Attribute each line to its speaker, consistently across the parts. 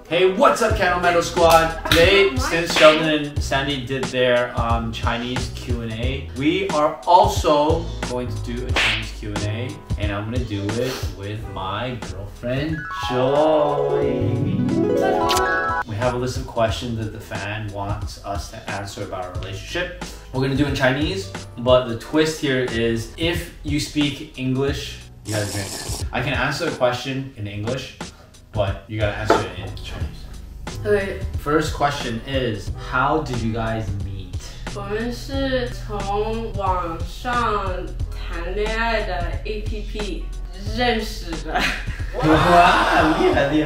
Speaker 1: Hey, what's up, Cantonese and Mandarin squad? Today, since Sheldon and Sandy did their Chinese Q&A, we are also going to do a Chinese Q&A, and I'm gonna do it with my girlfriend, Joy. We have a list of questions that the fan wants us to answer about our relationship. We're gonna do it in Chinese, but the twist here is if you speak English, you gotta drink. I can answer the question in English, but you gotta answer it in Chinese.
Speaker 2: Okay.
Speaker 1: First question is, how did you guys meet?
Speaker 2: 我们是从网上谈恋爱的 APP 认识的。
Speaker 1: 哇，厉害！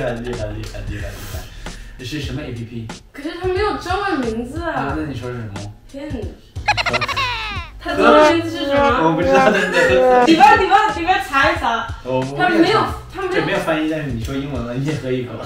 Speaker 1: 这是什么 APP？
Speaker 2: 可是它没有中文名字啊。
Speaker 1: 那你说是什么？
Speaker 2: Hinge。它中文名字是什么？
Speaker 1: 我不知道。
Speaker 2: 你帮查一查。它没有
Speaker 1: 翻译，但是你说英文了，你也喝一口。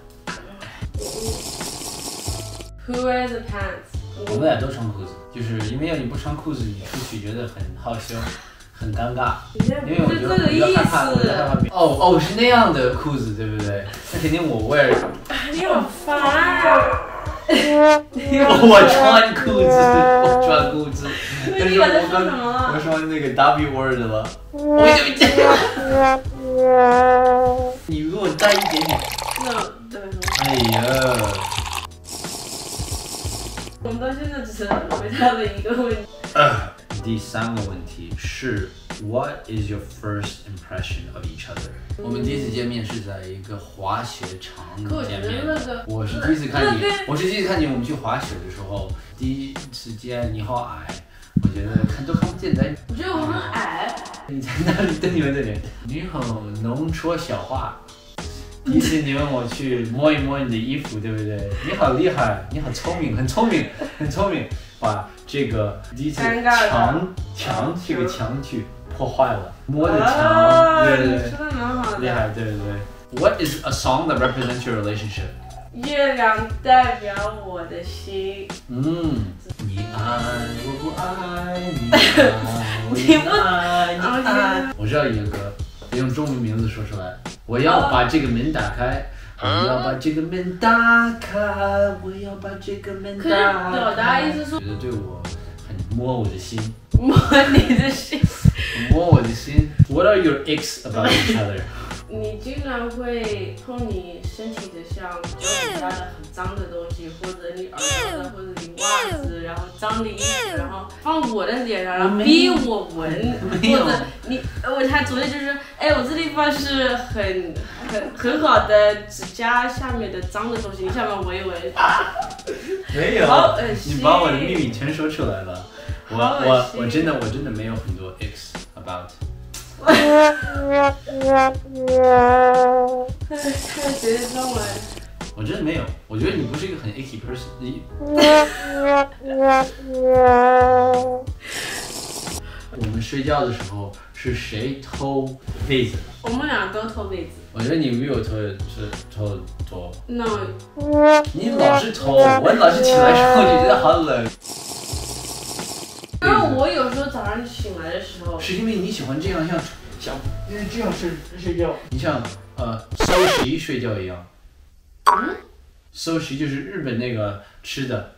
Speaker 2: Who wears the pants？
Speaker 1: 我们俩都穿裤子，就是因为你不穿裤子，你出去觉得很害羞，很尴尬。因为我觉得我害怕。哦，是那样的裤子，对不对？那肯定我 wear。
Speaker 2: 你好烦啊！
Speaker 1: 我穿裤子。
Speaker 2: 但是
Speaker 1: 我说那个 W word 了。你如果带一点点。
Speaker 2: 对。
Speaker 1: 哎呀。
Speaker 2: 我们到现在只回答了一个问题。
Speaker 1: 第三个问题是 What is your first impression of each other？ 我们第一次见面是在一个滑雪场见面。我是第一次看你，我们去滑雪的时候，第一次见你好矮，我觉得都看不见咱。
Speaker 2: 我觉得我很矮。
Speaker 1: 你在那里瞪你们的脸，你很能说小话。第一次你问我去摸一摸你的衣服，对不对？你好厉害，你好聪明，很聪明，把这个第一次墙这个墙去破坏了，摸着墙，对，
Speaker 2: 说的蛮好的，
Speaker 1: 厉害，对。What is a song that represents your relationship？
Speaker 2: 月亮代表我的心。
Speaker 1: 你爱我不爱你爱。我知道一个歌，用中文名字说出来。我要把这个门打开，我要把这个门打开，我要把这个门打开。
Speaker 2: 可是表达意思说，
Speaker 1: 觉得对我很摸我的心，
Speaker 2: 摸你的心，
Speaker 1: 摸我的心。What are your icks about each other？
Speaker 2: 你经常会碰你身体的像脚底下的很脏的东西，或者你耳朵的，或者你袜子，然后脏的衣服，然后放我的脸上，然后逼我闻，或者他昨天就是，我这地方是很好的指甲下面的脏的东西，你下面闻一闻。
Speaker 1: 没有，你把我的秘密全说出来了。我真的没有很多 icks about。
Speaker 2: 看谁的中文？
Speaker 1: 我真的没有，我觉得你不是一个很 icky person。我们睡觉的时候是谁偷被子？
Speaker 2: 我们俩都偷被子。
Speaker 1: 我觉得你没有偷多。
Speaker 2: No。
Speaker 1: 你老是偷，我老是起来的时候就觉得好冷。
Speaker 2: 因为我有时候早上醒来的时候，
Speaker 1: 是因为你喜欢这样因为这样睡觉，你像sushi睡觉一样。sushi 就是日本那个吃的。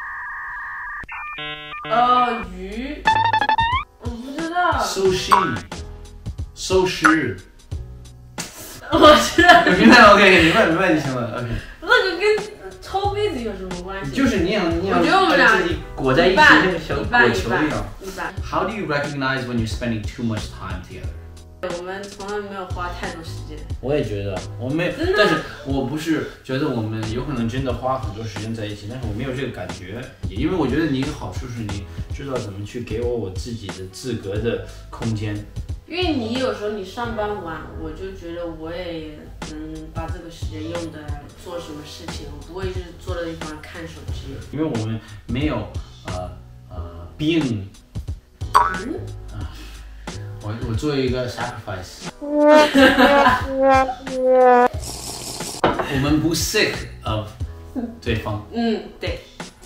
Speaker 2: 鱼，我不知道。
Speaker 1: sushi，寿司。
Speaker 2: 我知道。
Speaker 1: 明白 ，OK， 明白就行了 ，OK。
Speaker 2: 那个跟偷被子有什么关系？
Speaker 1: 就是你想
Speaker 2: 我觉得我们俩
Speaker 1: 自己裹在一起，那个小
Speaker 2: 果
Speaker 1: 球一样。
Speaker 2: 一般。
Speaker 1: How do you recognize when you're spending too much time together？
Speaker 2: 我们从来没有花太多时间。我
Speaker 1: 也觉得，我没有，但是我不是觉得我们有可能真的花很多时间在一起，但是我没有这个感觉，也因为我觉得你一个好处是你知道怎么去给我自己的自个的空间。
Speaker 2: 因为你有时候你上班晚，我就觉得我也能把这个时间用的做什么事情，我不会是坐在地方看手机。
Speaker 1: 因为我们没有病。我做一个 sacrifice。我们不 sick of 对方。
Speaker 2: 对。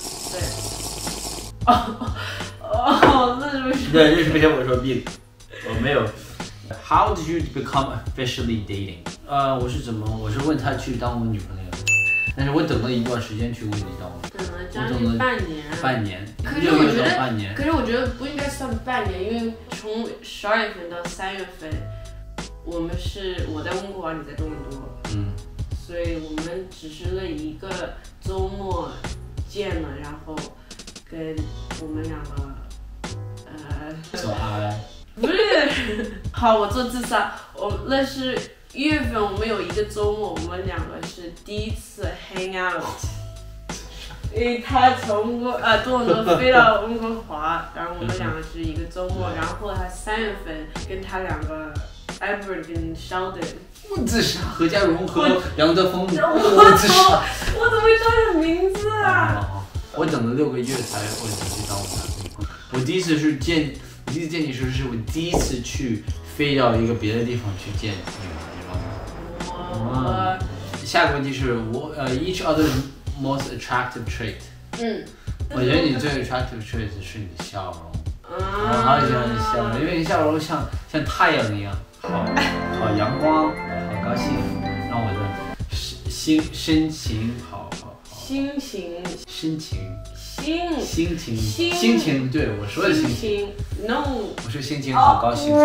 Speaker 2: 那是不是？
Speaker 1: 对，这是为什么我说病？我没有。How did you become officially dating？ 我是问他去当我女朋友。 但是我等了一段时间去，你知道吗？
Speaker 2: 等了将近半年。
Speaker 1: 半年。
Speaker 2: 可是我觉得不应该算半年，因为从12月份到3月份，我在温哥华，你在多伦多。所以我们只是那一个周末见了，然后跟我们两个
Speaker 1: 做爱。
Speaker 2: 不是，好，我做自杀。那是1月份，我们有一个周末，我们两个是第一次 hang out。因为他从多伦多飞到温哥华，然后我们两个是一个周末，然后他3月份跟他两个 Albert 跟 Sheldon。
Speaker 1: 自杀，合家融合，杨德峰。
Speaker 2: 我怎么会知道你的名字啊？
Speaker 1: 我等了6个月才会去当我男朋友。我第一次见你时是我第一次去飞到一个别的地方去见你，知道吗？下个问题是each other most attractive trait。我觉得你最 attractive trait 是你的笑容。我好喜欢你笑容，因为你笑容像太阳一样，好阳光，好高兴，让我的心情好。心情，对我说的心情
Speaker 2: ，no，
Speaker 1: 我说心情好高兴。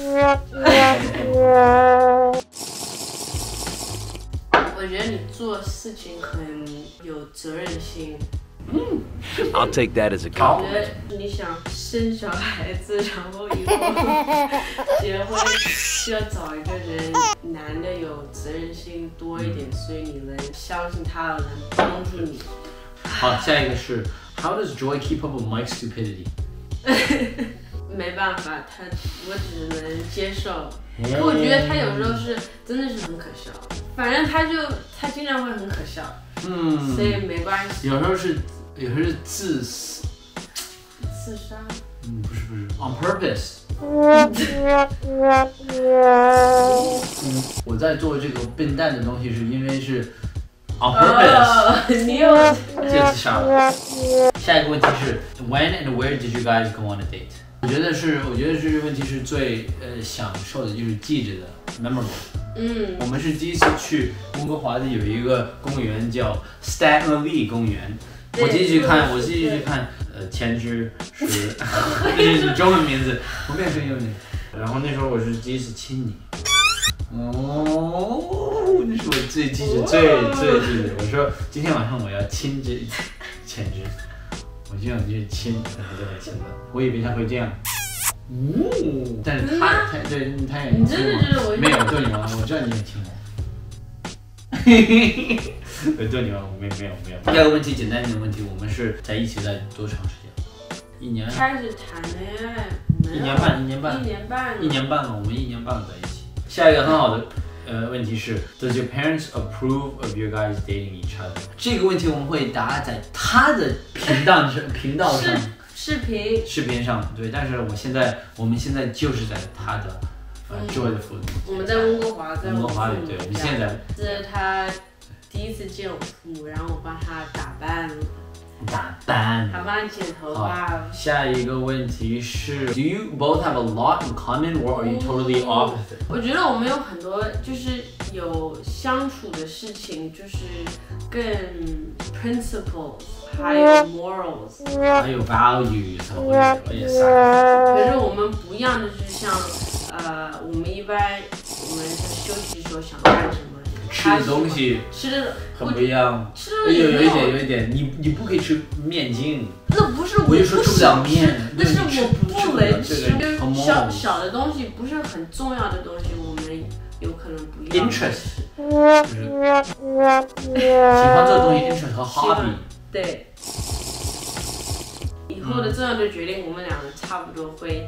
Speaker 2: 我觉得你做事情很有责任心。
Speaker 3: I'll take that as a compliment.
Speaker 2: 我觉得你想生小孩子，然后以后结婚需要找一个人，男的有责任心多一点，所以你能相信他能帮助你。
Speaker 1: 好，下一个是 How does Joy keep up with Mike's stupidity？
Speaker 2: 没办法，我只能接受。我觉得他有时候真的是很可笑，反正他经常会很可笑，所以没关系。
Speaker 1: 有时候是自
Speaker 2: 杀。
Speaker 1: 不是 ，on purpose。我在做这个笨蛋的东西，是因为是 on purpose。
Speaker 2: 你有
Speaker 1: 这自杀了。下一个问题是 When and where did you guys go on a date？ 我觉得这个问题是最享受的，就是记着的 memorable。我们是第一次去温哥华的有一个公园叫 Sdy.cheeks 公园。我继续看，前肢是这是中文名字，我变成英文名。然后那时候我是第一次亲你。那是我最记得最记得。我说今天晚上我要亲这前肢。我就想去亲，然后再来亲了。我以为他会这样，但是他也亲我。没有逗你玩，我知道你也亲我。我逗你玩，我没有。第二个问题，简单一点的问题，我们是在一起在多长时间？1年。
Speaker 2: 开始谈恋爱
Speaker 1: 1年半。1年半了，我们1年半了在一起。下一个很好的问题是 Does your parents approve of your guys dating each other？ 这个问题我们会答在他的频道上，视频上，对。但是我们现在就是在他的Joy 的父母。
Speaker 2: 我们在温哥华，里，
Speaker 1: 对，我们现在
Speaker 2: 是他第一次见我父母，然后我帮他打扮，还帮他剪头发。
Speaker 1: 下一个问题是 Do you both have a lot in common or are you totally opposite？
Speaker 2: 我觉得我们有很多就是有相处的事情，就是更 principles， 还有 morals，
Speaker 1: 还有 values，
Speaker 2: 可是我们不一样的是像我们休息的时候想干什么。
Speaker 1: 吃的东西很不一样，有一点，你不可以吃面筋，
Speaker 2: 那不是
Speaker 1: 我就说吃不了面，
Speaker 2: 但是我不能吃，小的东西不是很重要的东西，我们有可能不一样。
Speaker 1: interest， 就是喜欢做的东西 interest 和 hobby。
Speaker 2: 对，以后的重要的决定，我们两个差不多会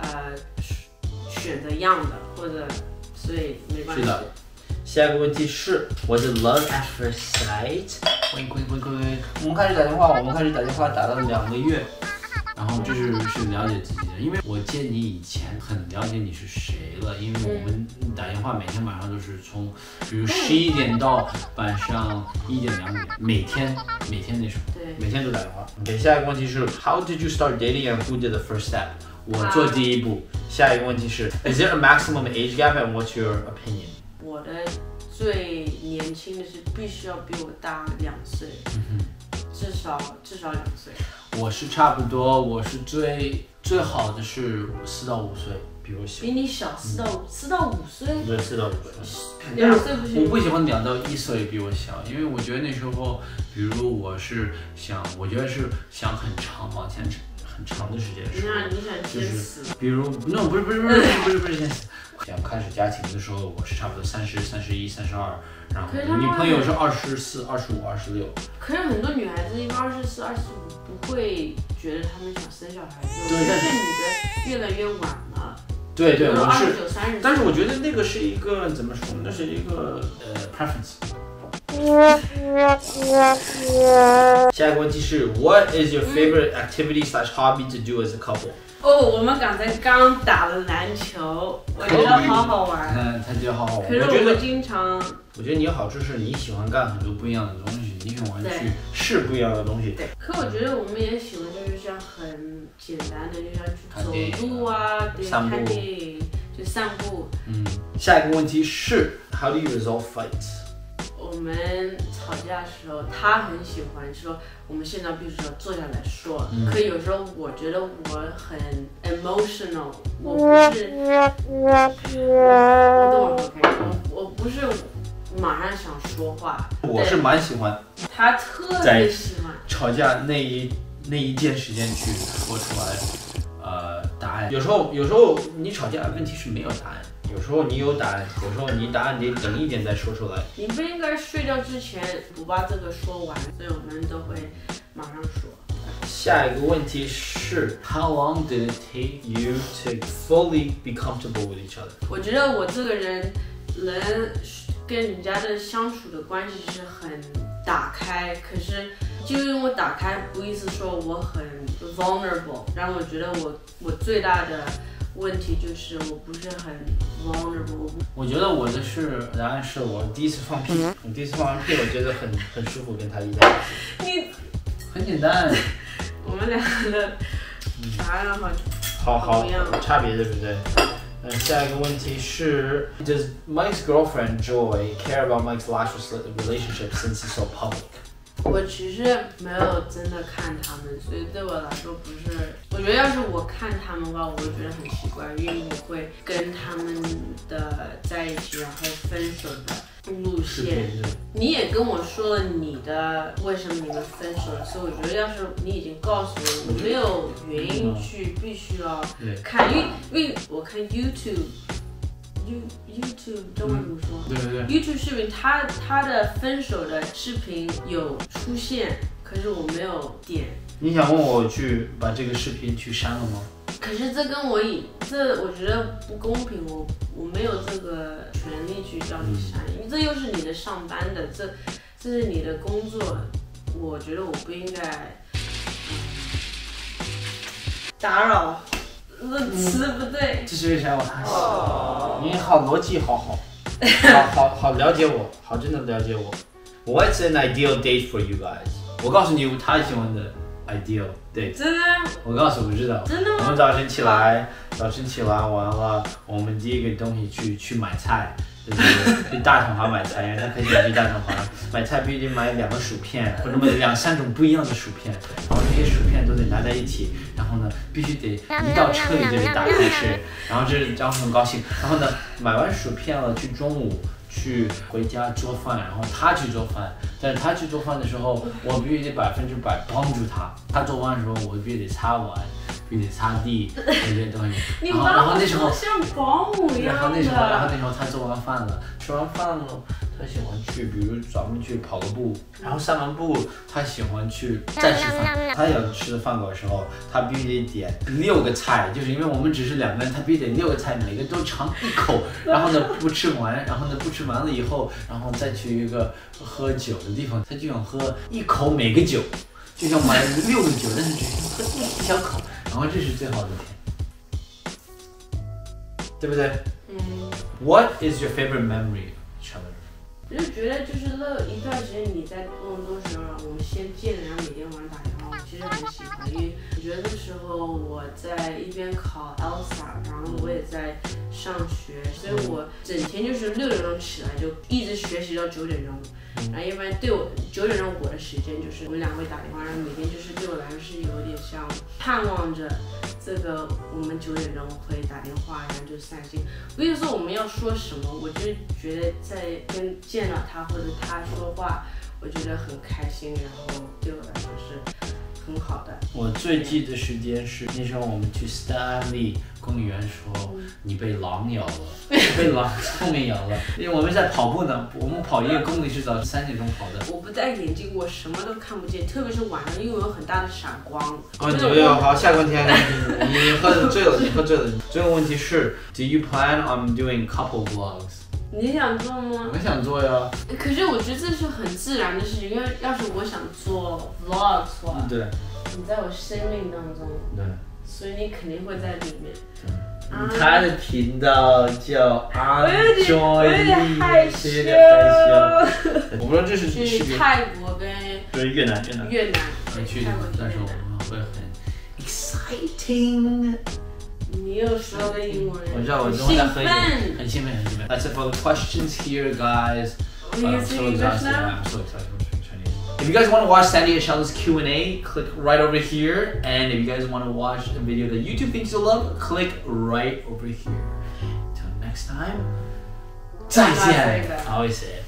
Speaker 2: 选择一样的，或者所以没关系。是的。
Speaker 1: 下一个问题是，我的 love at first sight。我们开始打电话打到2个月，然后这是了解自己的，因为我见你以前很了解你是谁了，因为我们打电话每天晚上都是从比如11点到晚上1点2点，每天那时候，每天都打电话。OK， 下一个问题是 How did you start dating and who did the first step？ 我做第一步。下一个问题是 Is there a maximum age gap and what's your opinion？
Speaker 2: 我的最年轻的是必须要比我大2岁，至少2岁。
Speaker 1: 我是差不多，我是最好的是4到5岁，比我小。
Speaker 2: 比你小4到5岁？
Speaker 1: 对，4到5岁。
Speaker 2: 2岁不行。
Speaker 1: 我不喜欢2到1岁比我小，因为我觉得那时候，比如我觉得是想很长，往前很长的时间说。
Speaker 2: 你想先死？
Speaker 1: 比如，no， 不是先死。想开始家庭的时候，我是差不多30、31、32，然后女朋友是24、25、26。
Speaker 2: 可是很多女孩子一般24、25不会觉得她们想生小孩子，
Speaker 1: 对，
Speaker 2: 但是女的越来越晚了。
Speaker 1: 对，我是
Speaker 2: 29、30。
Speaker 1: 但是我觉得那个是一个怎么说？那是一个preference。下一个问题是 What is your favorite activity/hobby to do as a couple？
Speaker 2: 我们刚打了篮球，我觉得好好玩。
Speaker 1: 他觉得好好玩。
Speaker 2: 可是我们经常，
Speaker 1: 我觉得你的好处是你喜欢干很多不一样的东西，你喜欢去试不一样的东西。
Speaker 2: 对。可我觉得我们也喜欢就是像很简单的，就像去走路啊，对，看电影，就散步。
Speaker 1: 下一个问题是 How do you resolve fights？
Speaker 2: 我们吵架的时候，他很喜欢说，我们现在必须要坐下来说。可有时候我觉得我很 emotional， 我不是，我不是马上想说话。
Speaker 1: 我是蛮喜欢，
Speaker 2: 他特别喜欢
Speaker 1: 吵架那一件时间去说出来，答案。有时候你吵架问题是没有答案。有时候你有答案，有时候你答案得等一点再说出来。你
Speaker 2: 不应该睡觉之前不把这个说完，所以我们都会马上说。
Speaker 1: 下一个问题是 How long did it take you to fully be comfortable with each other？
Speaker 2: 我觉得我这个人能跟人家的相处的关系是很打开，可是就因为我打开，不意思说我很 vulnerable， 然后我觉得我最大的问题就是我不是很 vulnerable。我觉得
Speaker 1: 我的答案是我第一次放屁，我第一次放完屁，我觉得很舒服，跟他一在一起。
Speaker 2: 你
Speaker 1: 很简单，
Speaker 2: 我们两个的答案
Speaker 1: 好差别对不对？下一个问题是 Does Mike's girlfriend Joy care about Mike's last relationship since it's so public？
Speaker 2: 我其实没有真的看他们，所以对我来说不是。我觉得要是我看他们的话，我会觉得很奇怪，因为我会跟他们的在一起，然后分手的路线。你也跟我说了你的为什么你们分手了，所以我觉得要是你已经告诉我，我没有原因去必须要看，因为我看 YouTube 中文怎么说？
Speaker 1: 对
Speaker 2: YouTube 视频，他的分手的视频有出现，可是我没有点。
Speaker 1: 你想问我去把这个视频去删了吗？
Speaker 2: 可是这我觉得不公平，我没有这个权利去叫你删，因为这又是你的上班的，这是你的工作，我觉得我不应该打扰。这词不对，
Speaker 1: 这是为啥我还是你好逻辑好了解我，好真的了解我。What's an ideal date for you guys？ 我告诉你他喜欢的 ideal date。
Speaker 2: 真的？
Speaker 1: 我告诉我知道。
Speaker 2: 真的吗？
Speaker 1: 我们早晨起来完了，我们第一个东西去买菜。去大统华买菜，因为他可以去大统华买菜，必须得买2个薯片，或者买2、3种不一样的薯片，然后这些薯片都得拿在一起，然后呢，必须得一到车里就得打开吃，然后很高兴，然后呢，买完薯片了，去中午去回家做饭，然后他去做饭，但是他去做饭的时候，我必须得100%帮助他，他做饭的时候，我必须得擦碗。必须得擦地这些东西，然后那时候
Speaker 2: 像保姆一样的。然后
Speaker 1: 那时候他做完饭了，吃完饭了，他喜欢去，比如早上去跑个步，然后散完步，他喜欢去再吃饭。他要吃的饭馆的时候，他必须得点6个菜，就是因为我们只是2个人，他必须得6个菜，每个都尝1口，然后呢不吃完了以后，然后再去一个喝酒的地方，他就想喝1口每个酒。就像买6个酒，但是只喝1小口，然后这是最好的甜，对不对？What is your favorite memory, Sheldon？
Speaker 2: 我就觉得就是那一段时间你在多伦多的时候，我们先见，然后每天晚上打电话，我其实很喜欢，因为我觉得那时候我在一边考 ELSA， 然后我也在上学，所以我整天就是6点钟起来就一直学习到9点钟。然后一般对我9点钟我的时间就是我们俩会打电话，然后每天就是对我来说是有点像盼望着这个我们9点钟会打电话，然后就散心。不是说我们要说什么，我就觉得在见到他或者他说话，我觉得很开心，然后对我来说是很好的。
Speaker 1: 我最记得时间是那时候我们去 Stanley 公园说你被狼咬了，被狼后面咬了，因为我们在跑步呢，我们跑1个公里是早上3点钟跑的。
Speaker 2: 我不戴眼镜，我什么都看不见，特别是晚上，因为有很大的闪光。
Speaker 1: 好，下个问题，你喝醉了，这个问题是 Do you plan on doing couple vlogs？
Speaker 2: 你想做吗？
Speaker 1: 我想做呀。
Speaker 2: 可是我觉得这是很自然的事情，因为要是我想做 vlog 的话，
Speaker 1: 对，
Speaker 2: 你在我生命当中，
Speaker 1: 对，
Speaker 2: 所以你肯定会在里面。
Speaker 1: 他的频道叫
Speaker 2: 我有点害羞。
Speaker 1: 我不知道这是
Speaker 2: 去泰国跟
Speaker 1: 越南
Speaker 2: 去，
Speaker 1: 但是我们会很 exciting。
Speaker 2: 你又说个英文，
Speaker 1: 我知道，我中文在喝一点，很兴奋。That's it for the questions here, guys. I'm so exhausted. I'm so excited. If you guys want to watch Sandy and Sheldon's Q&A, click right over here. And if you guys want to watch a video that YouTube thinks you'll love, click right over here. Till next time, 再见. I always say it.